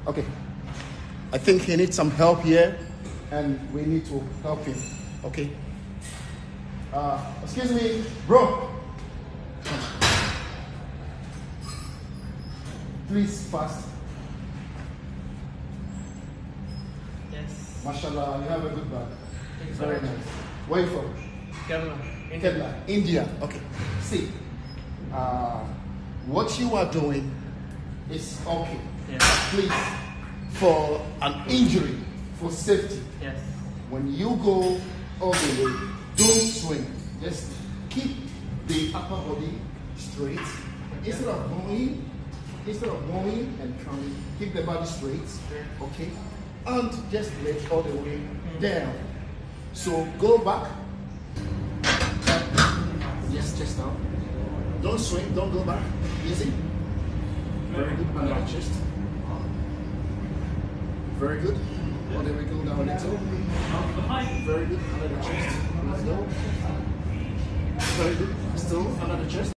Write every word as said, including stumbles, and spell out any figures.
Okay. I think he needs some help here, and we need to help him. Okay. Uh, excuse me, bro. Please fast. Yes. Mashallah, you have a good back. Thanks. Very nice. Where are you from? Kerala. Kerala, India. Okay. See, uh, what you are doing is okay. Yes. Please, for an injury, for safety, Yes. when you go all the way, don't swing. Just keep the upper body straight. Instead of going, instead of going and coming, keep the body straight. Okay, and just let all the way down. So go back. Yes, just now. Don't swing. Don't go back. Easy. Very good. Under the chest. Very good. All the way go down a little. Very good. Under the chest. Let's go. Very good. Still under the chest.